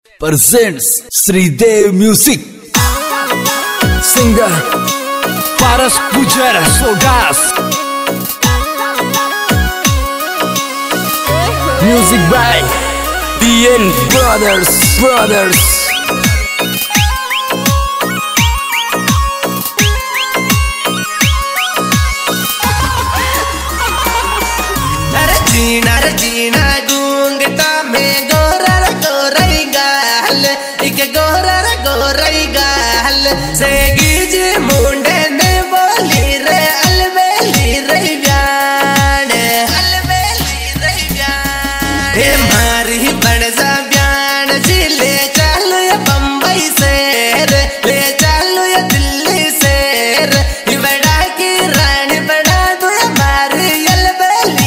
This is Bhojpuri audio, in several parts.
presents Sridev Music. Singer Paras Gurjar Sogas. Music by DN Brothers. जीना गूंगटा में गोरा गोरई गाल एक गोरई गाल से गिज मुंडे ने बोली रे अलबेली रही ब्यान हे मारी बन जा ब्यान जी ले चलो या बम्बई से ले चलो या दिल्ली से बड़ा की रानी बड़ा दो मारी अलबेली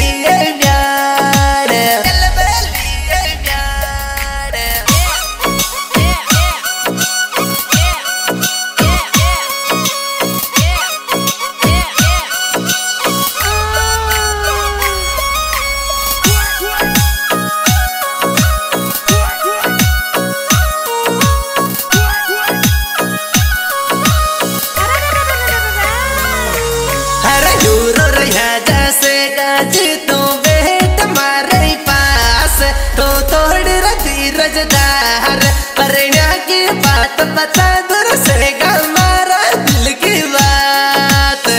तू बेट मारे पास तो तोड़ रजदार परण्या की बात बता दूर से मारा दिल की बात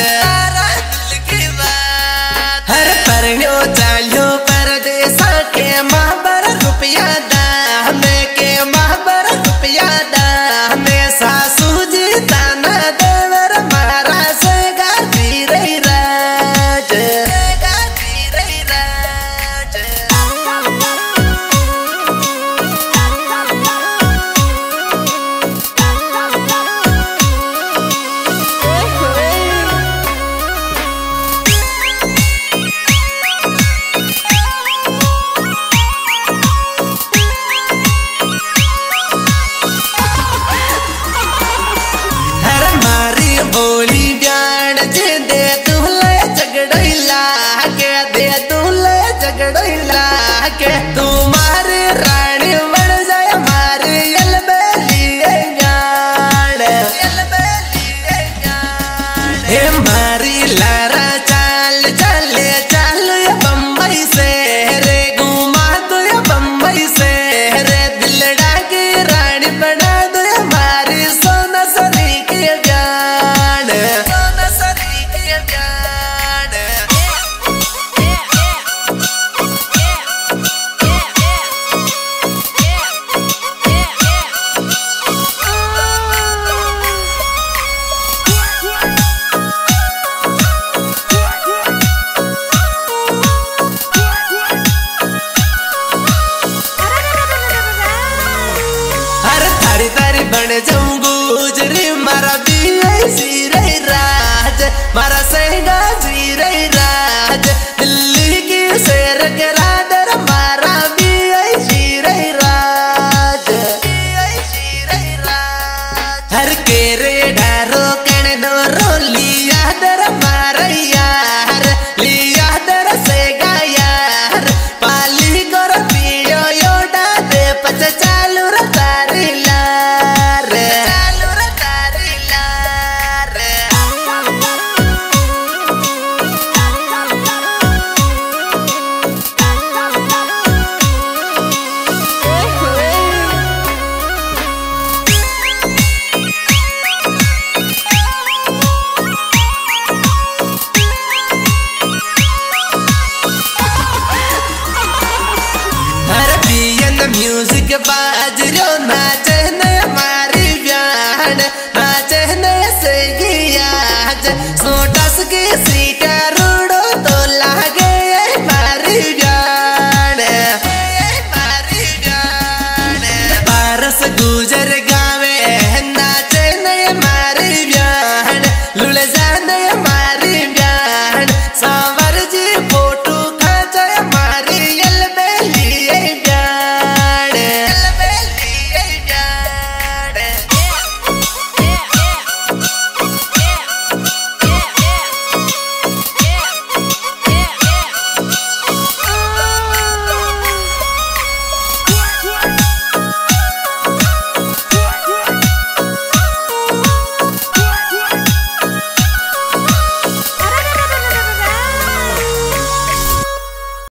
हर परण्यो चालो परदेसा के महाबर रुपया दाम के महाबर रुपया दाम सासू जी ताना देवर मारा से गाती रही राज बोली ब्यान दे दूल्हे झगड़ैला के तुम्हारे रानी बन जाए हमारे अलबेली ब्यान हे मारी लारा चाल चले चलो या बम्बई से रे घुमा दो या बम्बई से रे दिलड़ा की रानी बना दो हमारी सोना सरी के ब्यान तारी बन जाऊं गुजरी मारा भी ऐसी रही राज मारा सहगा जी रही राज दिल्ली की शेर के रादर मारा भी ऐसी रही राज हर के रे डारो कण दो रो लिया दर मारा लिया दर से यार पाली कर पियो योडा दे पच चालू रतारी म्यूजिक बाजरो नाचे न हमारी ब्यान नाचे न से गियाज सोटस के सीटा रूडो तो लागे हमारी ब्यान पारस गुजर